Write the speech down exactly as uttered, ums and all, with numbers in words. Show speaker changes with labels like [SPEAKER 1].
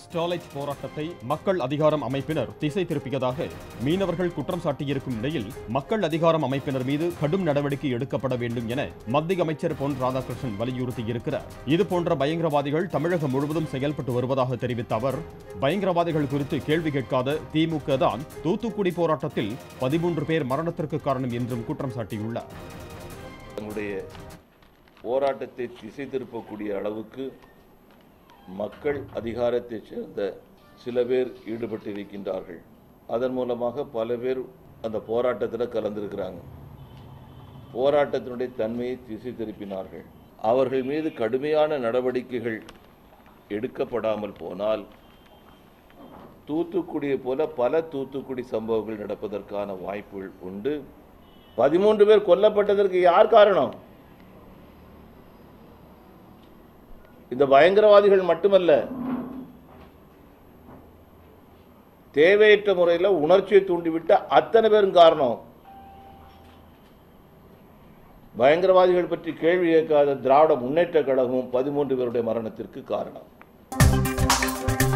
[SPEAKER 1] Sterlite போராட்டத்தை மக்கள் அதிகாரம் அமைப்பினர் திசை திருப்பியதாக மீனவர்கள் குற்றம் சாட்டியிருக்கும் நிலையில் மக்கள் அதிகாரம் அமைப்பினர் மீது கடும் நடவடிக்கை எடுக்கப்பட வேண்டும் என மத்திய அமைச்சர் பொன் ராதாகிருஷ்ணன் வலியுறுத்தியிருக்கிறார். இதுபோன்ற பயங்கரவாதிகள் தமிழகம் முழுவதும் செயல்பட்டு வருவதாக தெரிவித்த அவர், பயங்கரவாதிகள் குறித்து கேள்வி கேட்காத திமுக தான் தூத்துக்குடி போராட்டத்தில் பதிமூன்று பேர் மரணத்திற்கு காரணம் என்றும் குற்றம் சாட்டியுள்ளார்.
[SPEAKER 2] தங்களுடைய போராட்டத்தை திசை திருப்பக்கூடிய அளவுக்கு மக்கள் அதிகாரத்தைச் சேர்ந்த சில பேர் ஈடுபட்டிருக்கின்றார்கள். அதன் மூலமாக பல பேர் அந்த போராட்டத்தில் கலந்திருக்கிறாங்க. போராட்டத்தினுடைய தன்மையை திசை திருப்பினார்கள். அவர்கள் மீது கடுமையான நடவடிக்கைகள் எடுக்கப்படாமல் போனால் தூத்துக்குடியை போல பல தூத்துக்குடி சம்பவங்கள் நடப்பதற்கான வாய்ப்புகள் உண்டு. பதிமூன்று பேர் கொல்லப்பட்டதற்கு யார் காரணம்? இந்த பயங்கரவாதிகள் மட்டுமல்ல, தேவையற்ற முறையில் உணர்ச்சியை தூண்டிவிட்ட அத்தனை பேரும் காரணம். பயங்கரவாதிகள் பற்றி கேள்வி கேட்காத திராவிட முன்னேற்ற கழகமும் பதிமூன்று பேருடைய மரணத்திற்கு காரணம்.